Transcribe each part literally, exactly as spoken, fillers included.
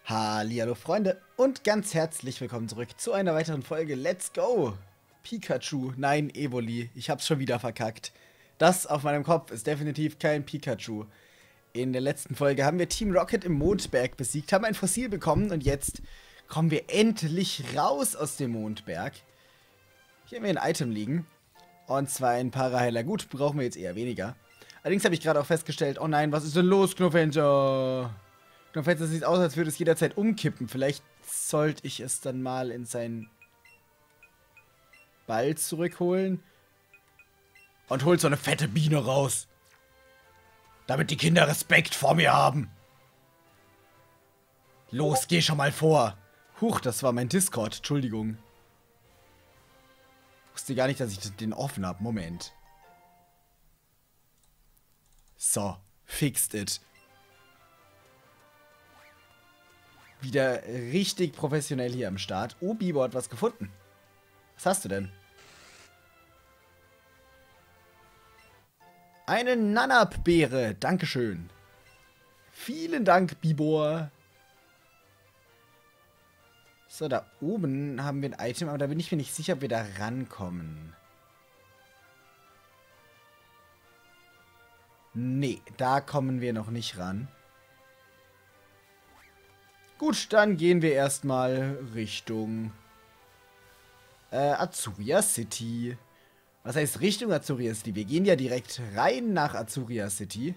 Hallihallo Freunde und ganz herzlich willkommen zurück zu einer weiteren Folge Let's Go! Pikachu, nein, Evoli, ich hab's schon wieder verkackt. Das auf meinem Kopf ist definitiv kein Pikachu. In der letzten Folge haben wir Team Rocket im Mondberg besiegt, haben ein Fossil bekommen und jetzt kommen wir endlich raus aus dem Mondberg. Hier haben wir ein Item liegen, und zwar ein Paraheiler. Gut, brauchen wir jetzt eher weniger. Allerdings habe ich gerade auch festgestellt, oh nein, was ist denn los, Knofenja? Knofenja sieht aus, als würde es jederzeit umkippen. Vielleicht sollte ich es dann mal in seinen Ball zurückholen. Und holt so eine fette Biene raus. Damit die Kinder Respekt vor mir haben. Los, geh schon mal vor. Huch, das war mein Discord, Entschuldigung. Wusste gar nicht, dass ich den offen habe. Moment. So, fixed it. Wieder richtig professionell hier am Start. Oh, Bibo hat was gefunden. Was hast du denn? Eine Nanab-Beere. Dankeschön. Vielen Dank, Bibor. So, da oben haben wir ein Item, aber da bin ich mir nicht sicher, ob wir da rankommen. Nee, da kommen wir noch nicht ran. Gut, dann gehen wir erstmal Richtung äh, Azuria City. Was heißt Richtung Azuria City? Wir gehen ja direkt rein nach Azuria City.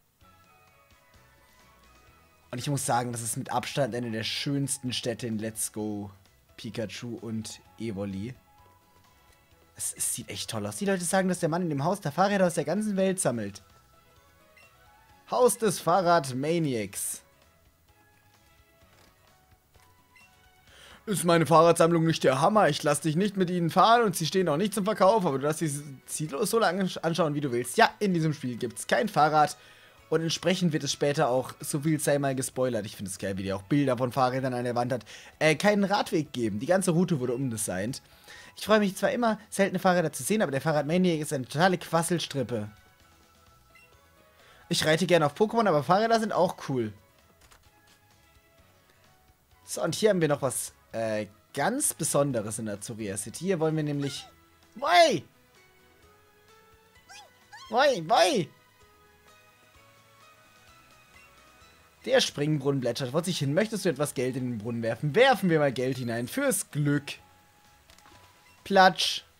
Und ich muss sagen, das ist mit Abstand eine der schönsten Städte in Let's Go Pikachu und Evoli. Es, es sieht echt toll aus. Die Leute sagen, dass der Mann in dem Haus der Fahrräder aus der ganzen Welt sammelt. Haus des Fahrradmaniacs. Ist meine Fahrradsammlung nicht der Hammer? Ich lasse dich nicht mit ihnen fahren und sie stehen auch nicht zum Verkauf, aber du darfst sie so lange anschauen, wie du willst. Ja, in diesem Spiel gibt es kein Fahrrad und entsprechend wird es später auch, so viel sei mal gespoilert, ich finde es geil, wie die auch Bilder von Fahrrädern an der Wand hat, äh, keinen Radweg geben. Die ganze Route wurde umdesignt. Ich freue mich zwar immer, seltene Fahrräder zu sehen, aber der Fahrradmaniac ist eine totale Quasselstrippe. Ich reite gerne auf Pokémon, aber Fahrräder sind auch cool. So, und hier haben wir noch was Äh, ganz Besonderes in Azuria City. Hier wollen wir nämlich... Woi! Woi, woi! Der Springbrunnen plätschert vor sich hin. Möchtest du etwas Geld in den Brunnen werfen? Werfen wir mal Geld hinein. Fürs Glück. Platsch.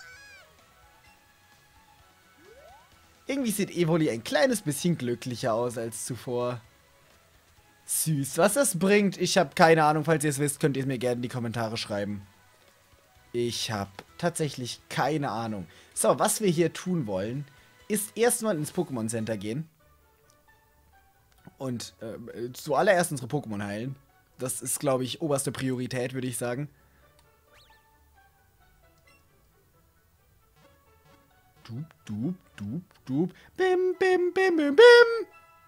Irgendwie sieht Evoli ein kleines bisschen glücklicher aus als zuvor. Süß, was das bringt. Ich habe keine Ahnung. Falls ihr es wisst, könnt ihr es mir gerne in die Kommentare schreiben. Ich habe tatsächlich keine Ahnung. So, was wir hier tun wollen, ist erstmal ins Pokémon Center gehen. Und äh, zuallererst unsere Pokémon heilen. Das ist, glaube ich, oberste Priorität, würde ich sagen. Dup, dup, dup, dup. Bim, bim, bim, bim, bim.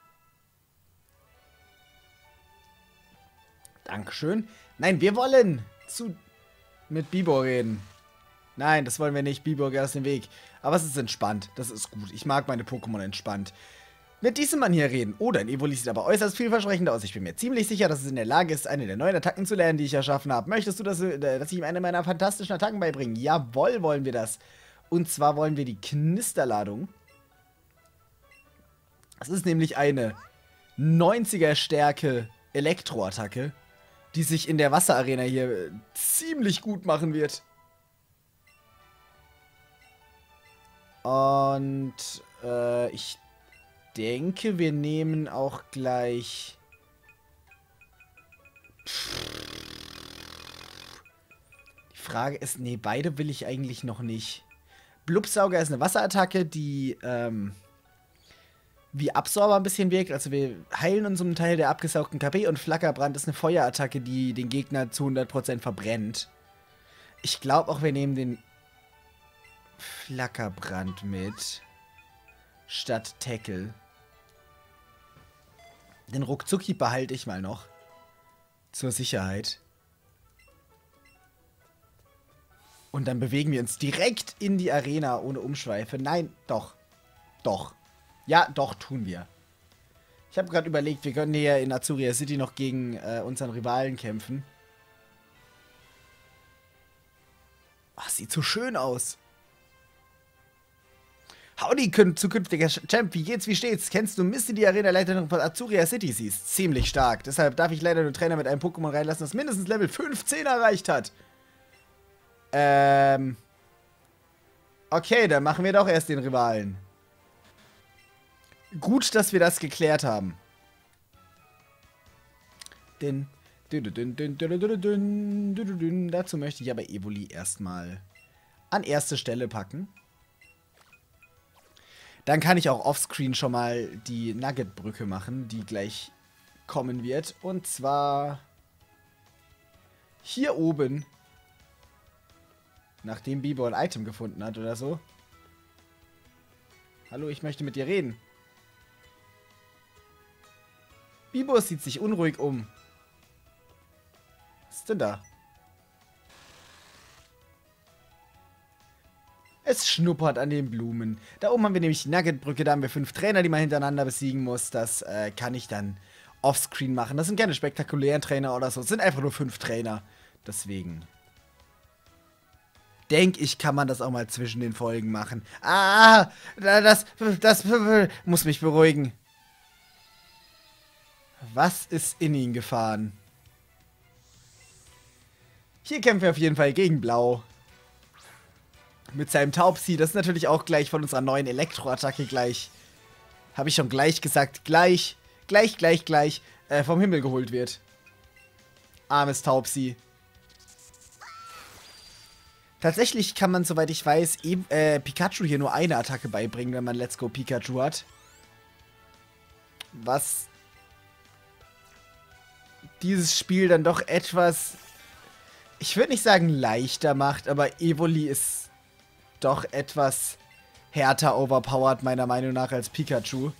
Dankeschön. Nein, wir wollen zu mit Bibor reden. Nein, das wollen wir nicht. Bibor geht aus dem Weg. Aber es ist entspannt. Das ist gut. Ich mag meine Pokémon entspannt. Mit diesem Mann hier reden. Oh, dein Evoli sieht aber äußerst vielversprechend aus. Ich bin mir ziemlich sicher, dass es in der Lage ist, eine der neuen Attacken zu lernen, die ich erschaffen habe. Möchtest du, dass, dass ich ihm eine meiner fantastischen Attacken beibringe? Jawohl, wollen wir das. Und zwar wollen wir die Knisterladung. Das ist nämlich eine neunziger Stärke Elektroattacke, die sich in der Wasserarena hier ziemlich gut machen wird. Und äh, ich denke, wir nehmen auch gleich... Die Frage ist, nee, beide will ich eigentlich noch nicht. Blubsauger ist eine Wasserattacke, die ähm, wie Absorber ein bisschen wirkt. Also wir heilen uns um einen Teil der abgesaugten K P und Flackerbrand ist eine Feuerattacke, die den Gegner zu hundert Prozent verbrennt. Ich glaube auch, wir nehmen den Flackerbrand mit statt Tackle. Den Ruckzucki behalte ich mal noch. Zur Sicherheit. Und dann bewegen wir uns direkt in die Arena ohne Umschweife. Nein, doch. Doch. Ja, doch, tun wir. Ich habe gerade überlegt, wir können hier in Azuria City noch gegen äh, unseren Rivalen kämpfen. Ach, sieht so schön aus. Howdy, zukünftiger Champ, wie geht's, wie steht's? Kennst du Misty, die Arena-Leiterin von Azuria City? Sie ist ziemlich stark. Deshalb darf ich leider nur Trainer mit einem Pokémon reinlassen, das mindestens Level fünfzehn erreicht hat. Ähm... Okay, dann machen wir doch erst den Rivalen. Gut, dass wir das geklärt haben. Denn, dazu möchte ich aber Evoli erstmal an erste Stelle packen. Dann kann ich auch offscreen schon mal die Nugget-Brücke machen, die gleich kommen wird. Und zwar hier oben. Nachdem Bibo ein Item gefunden hat oder so. Hallo, ich möchte mit dir reden. Bibo sieht sich unruhig um. Was ist denn da? Es schnuppert an den Blumen. Da oben haben wir nämlich die Nugget-Brücke. Da haben wir fünf Trainer, die man hintereinander besiegen muss. Das äh, kann ich dann offscreen machen. Das sind keine spektakulären Trainer oder so. Es sind einfach nur fünf Trainer. Deswegen denke ich, kann man das auch mal zwischen den Folgen machen. Ah, das, das, das muss mich beruhigen. Was ist in ihn gefahren? Hier kämpfen wir auf jeden Fall gegen Blau. Mit seinem Taubsi. Das ist natürlich auch gleich von unserer neuen Elektroattacke gleich. Habe ich schon gleich gesagt. Gleich, gleich, gleich, gleich äh, vom Himmel geholt wird. Armes Taubsi. Tatsächlich kann man, soweit ich weiß, eben, äh, Pikachu hier nur eine Attacke beibringen, wenn man Let's Go Pikachu hat. Was dieses Spiel dann doch etwas, ich würde nicht sagen leichter macht, aber Evoli ist doch etwas härter overpowered, meiner Meinung nach, als Pikachu.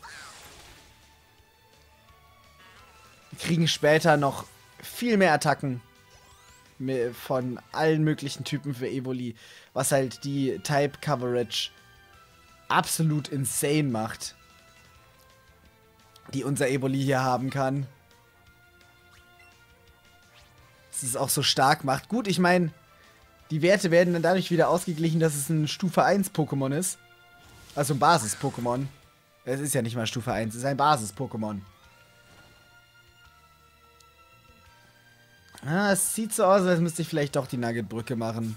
Wir kriegen später noch viel mehr Attacken von allen möglichen Typen für Evoli, was halt die Type-Coverage absolut insane macht, die unser Evoli hier haben kann. Dass es auch so stark macht. Gut, ich meine, die Werte werden dann dadurch wieder ausgeglichen, dass es ein Stufe eins Pokémon ist. Also ein Basis-Pokémon. Es ist ja nicht mal Stufe eins, es ist ein Basis-Pokémon. Ah, es sieht so aus, als müsste ich vielleicht doch die Nugget-Brücke machen.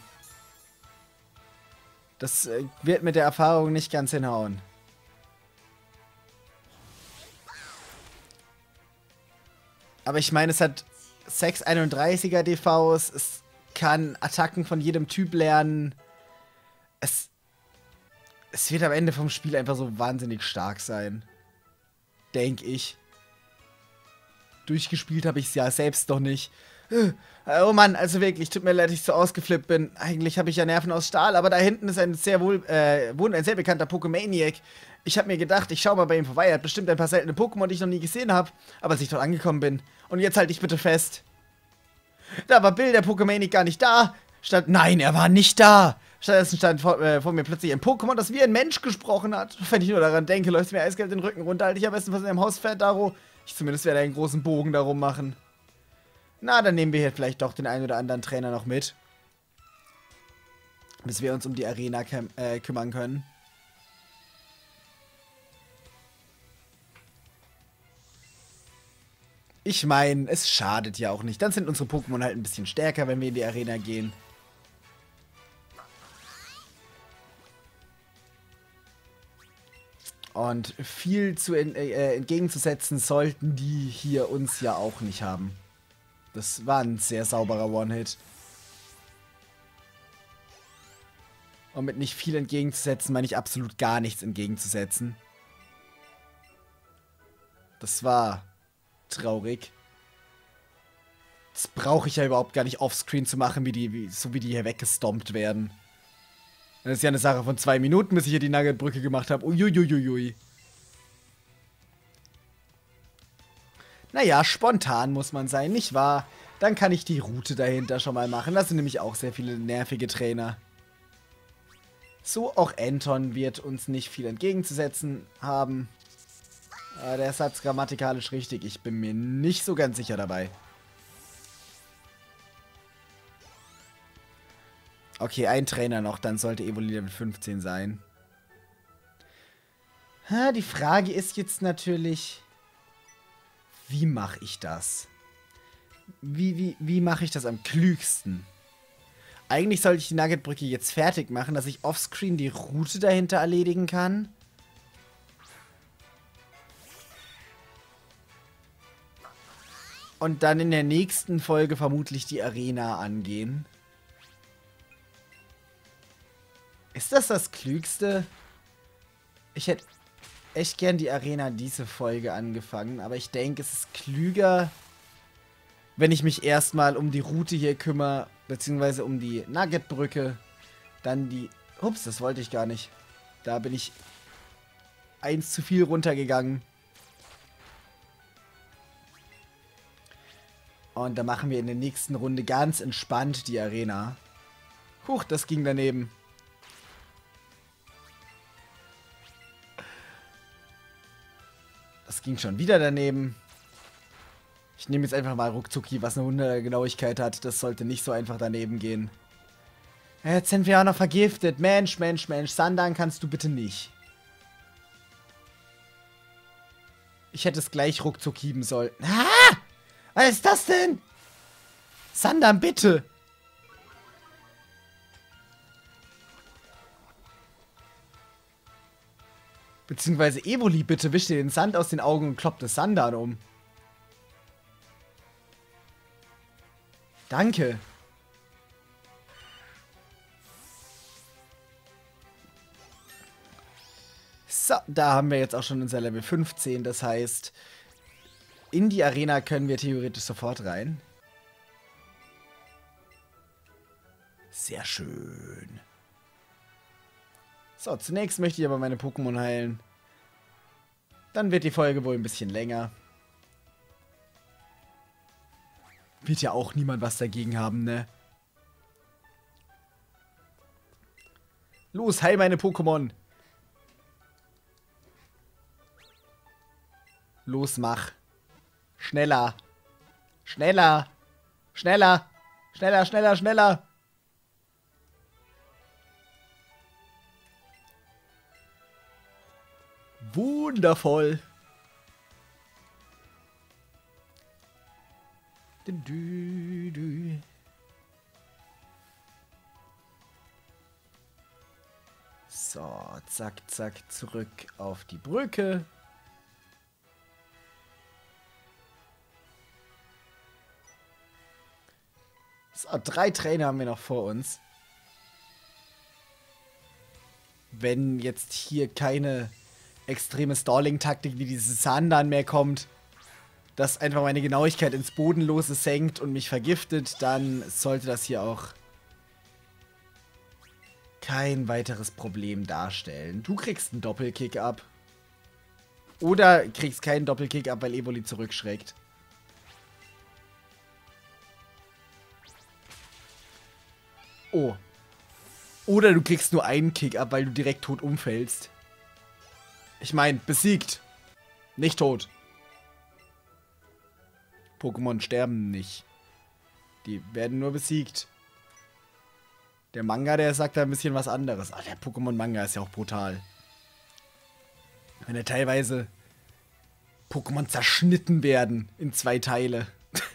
Das äh, wird mit der Erfahrung nicht ganz hinhauen. Aber ich meine, es hat sechs einunddreißiger D Vs, es kann Attacken von jedem Typ lernen. Es, es wird am Ende vom Spiel einfach so wahnsinnig stark sein. Denke ich. Durchgespielt habe ich es ja selbst noch nicht. Oh Mann, also wirklich, tut mir leid, dass ich so ausgeflippt bin. Eigentlich habe ich ja Nerven aus Stahl, aber da hinten ist ein sehr wohl, äh, wohnt ein sehr bekannter Pokémaniac. Ich habe mir gedacht, ich schaue mal bei ihm vorbei. Er hat bestimmt ein paar seltene Pokémon, die ich noch nie gesehen habe. Aber als ich dort angekommen bin. Und jetzt halte ich bitte fest. Da war Bill, der Pokémaniac, gar nicht da. Statt, nein, er war nicht da. Stattdessen stand vor, äh, vor mir plötzlich ein Pokémon, das wie ein Mensch gesprochen hat. Wenn ich nur daran denke, läuft mir eiskalt den Rücken runter. Halte ich am besten von seinem Haus fährt, Daro. Ich zumindest werde einen großen Bogen darum machen. Na, dann nehmen wir hier vielleicht doch den einen oder anderen Trainer noch mit. Bis wir uns um die Arena äh, kümmern können. Ich meine, es schadet ja auch nicht. Dann sind unsere Pokémon halt ein bisschen stärker, wenn wir in die Arena gehen. Und viel zu en äh, entgegenzusetzen sollten die hier uns ja auch nicht haben. Das war ein sehr sauberer One-Hit. Und mit nicht viel entgegenzusetzen, meine ich absolut gar nichts entgegenzusetzen. Das war traurig. Das brauche ich ja überhaupt gar nicht offscreen zu machen, wie die, wie, so wie die hier weggestompt werden. Das ist ja eine Sache von zwei Minuten, bis ich hier die Nugget-Brücke gemacht habe. Uiuiuiui. Naja, spontan muss man sein, nicht wahr? Dann kann ich die Route dahinter schon mal machen. Das sind nämlich auch sehr viele nervige Trainer. So, auch Anton wird uns nicht viel entgegenzusetzen haben. Äh, der Satz grammatikalisch richtig. Ich bin mir nicht so ganz sicher dabei. Okay, ein Trainer noch, dann sollte Evoli Level fünfzehn sein. Ha, die Frage ist jetzt natürlich, wie mache ich das? Wie, wie, wie mache ich das am klügsten? Eigentlich sollte ich die Nuggetbrücke jetzt fertig machen, dass ich offscreen die Route dahinter erledigen kann. Und dann in der nächsten Folge vermutlich die Arena angehen. Ist das das Klügste? Ich hätte echt gern die Arena diese Folge angefangen, aber ich denke, es ist klüger, wenn ich mich erstmal um die Route hier kümmere, beziehungsweise um die Nuggetbrücke, dann die... Ups, das wollte ich gar nicht. Da bin ich eins zu viel runtergegangen. Und da machen wir in der nächsten Runde ganz entspannt die Arena. Huch, das ging daneben. Das ging schon wieder daneben. Ich nehme jetzt einfach mal Ruckzucki, was eine hunderter Genauigkeit hat. Das sollte nicht so einfach daneben gehen. Jetzt sind wir auch noch vergiftet. Mensch, Mensch, Mensch. Sandan kannst du bitte nicht. Ich hätte es gleich Ruckzucki sollen. Ah! Was ist das denn? Sandan, bitte. Beziehungsweise Evoli, bitte wisch dir den Sand aus den Augen und klopp das Sandan um. Danke. So, da haben wir jetzt auch schon unser Level fünfzehn. Das heißt, in die Arena können wir theoretisch sofort rein. Sehr schön. So, zunächst möchte ich aber meine Pokémon heilen. Dann wird die Folge wohl ein bisschen länger. Wird ja auch niemand was dagegen haben, ne? Los, heil meine Pokémon. Los, mach. Schneller. Schneller. Schneller. Schneller, schneller, schneller. Wundervoll. So, zack, zack, zurück auf die Brücke. So, drei Trainer haben wir noch vor uns. Wenn jetzt hier keine extreme Stalling-Taktik wie dieses Sandan mehr kommt, das einfach meine Genauigkeit ins Bodenlose senkt und mich vergiftet, dann sollte das hier auch kein weiteres Problem darstellen. Du kriegst einen Doppelkick ab. Oder kriegst keinen Doppelkick ab, weil Evoli zurückschreckt. Oh. Oder du kriegst nur einen Kick ab, weil du direkt tot umfällst. Ich meine, besiegt. Nicht tot. Pokémon sterben nicht. Die werden nur besiegt. Der Manga, der sagt da ein bisschen was anderes. Ah, der Pokémon-Manga ist ja auch brutal. Wenn da teilweise Pokémon zerschnitten werden in zwei Teile.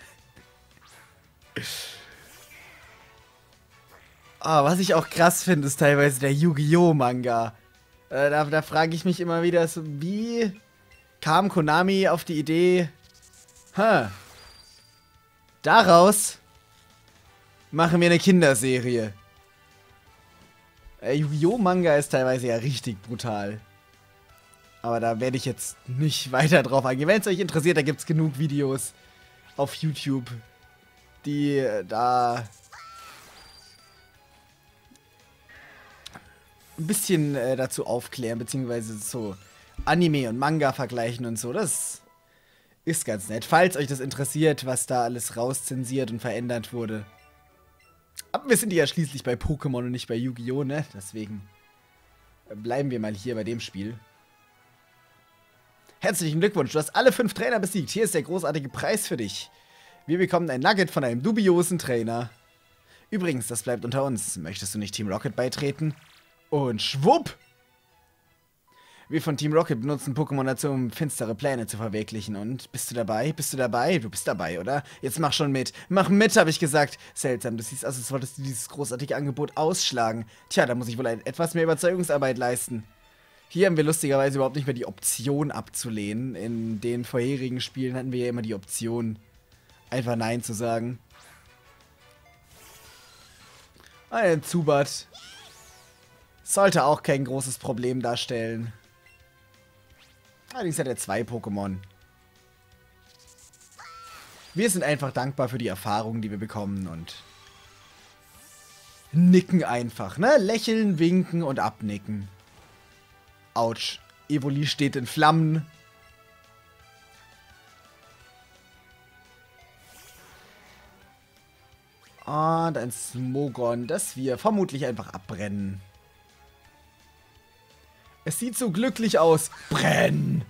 Ah, was ich auch krass finde, ist teilweise der Yu-Gi-Oh! Manga. Äh, da da frage ich mich immer wieder so, wie kam Konami auf die Idee, ha, daraus machen wir eine Kinderserie. Äh, Yu-Gi-Oh! Manga ist teilweise ja richtig brutal. Aber da werde ich jetzt nicht weiter drauf eingehen. Wenn es euch interessiert, da gibt es genug Videos auf YouTube, die äh, da ein bisschen äh, dazu aufklären, beziehungsweise so Anime und Manga vergleichen und so. Das ist ganz nett. Falls euch das interessiert, was da alles rauszensiert und verändert wurde. Aber wir sind ja schließlich bei Pokémon und nicht bei Yu-Gi-Oh!, ne? Deswegen bleiben wir mal hier bei dem Spiel. Herzlichen Glückwunsch, du hast alle fünf Trainer besiegt. Hier ist der großartige Preis für dich. Wir bekommen ein Nugget von einem dubiosen Trainer. Übrigens, das bleibt unter uns. Möchtest du nicht Team Rocket beitreten? Und schwupp! Wir von Team Rocket benutzen Pokémon dazu, um finstere Pläne zu verwirklichen. Und bist du dabei? Bist du dabei? Du bist dabei, oder? Jetzt mach schon mit. Mach mit, habe ich gesagt. Seltsam, du siehst aus, als wolltest du dieses großartige Angebot ausschlagen. Tja, da muss ich wohl ein, etwas mehr Überzeugungsarbeit leisten. Hier haben wir lustigerweise überhaupt nicht mehr die Option abzulehnen. In den vorherigen Spielen hatten wir ja immer die Option, einfach Nein zu sagen. Ein Zubat sollte auch kein großes Problem darstellen. Allerdings hat er zwei Pokémon. Wir sind einfach dankbar für die Erfahrungen, die wir bekommen und nicken einfach, ne? Lächeln, winken und abnicken. Autsch. Evoli steht in Flammen. Und ein Smogon, das wir vermutlich einfach abbrennen. Es sieht so glücklich aus. Brenn!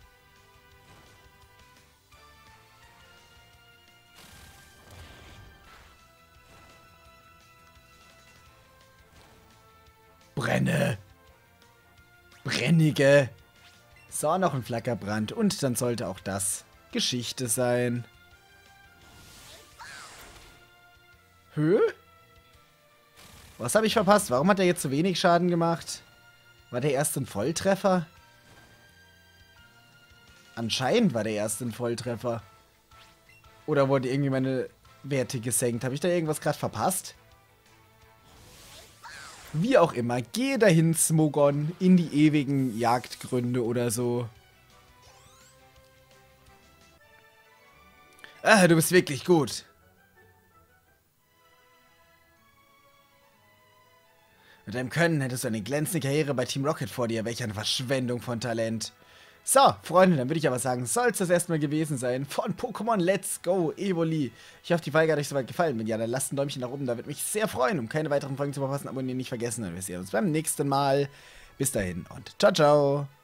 Brenne! Brennige! So, noch ein Flackerbrand. Und dann sollte auch das Geschichte sein. Hö? Was habe ich verpasst? Warum hat er jetzt so wenig Schaden gemacht? War der erste ein Volltreffer? Anscheinend war der erste ein Volltreffer. Oder wurde irgendwie meine Werte gesenkt? Habe ich da irgendwas gerade verpasst? Wie auch immer, gehe dahin, Smogon, in die ewigen Jagdgründe oder so. Ah, du bist wirklich gut. Mit deinem Können hättest du eine glänzende Karriere bei Team Rocket vor dir. Welch eine Verschwendung von Talent. So, Freunde, dann würde ich aber sagen, soll es das erstmal gewesen sein von Pokémon Let's Go Evoli. Ich hoffe, die Folge hat euch soweit gefallen. Wenn ja, dann lasst ein Däumchen nach oben, da würde mich sehr freuen. Um keine weiteren Folgen zu verpassen, abonnieren nicht vergessen. Und wir sehen uns beim nächsten Mal. Bis dahin und ciao, ciao.